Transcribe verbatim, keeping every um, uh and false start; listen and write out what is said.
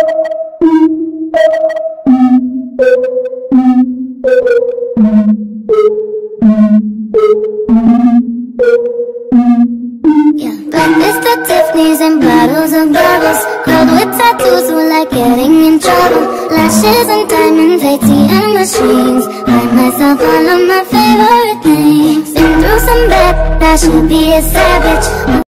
Breakfast at Tiffany's and bottles of bubbles. Girl with tattoos who like getting in trouble. Lashes and diamonds, A T M machines. Buy myself all of my favorite things. Been through some bad, I should be a savage.